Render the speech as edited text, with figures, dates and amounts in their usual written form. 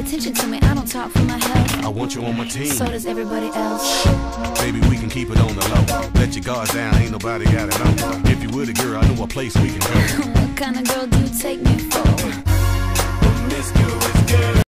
attention to me, I don't talk for my health. I want you on my team. So does everybody else. Baby, we can keep it on the low. Let your guards down, ain't nobody gotta know. If you were the girl, I know a place we can go. What kind of girl do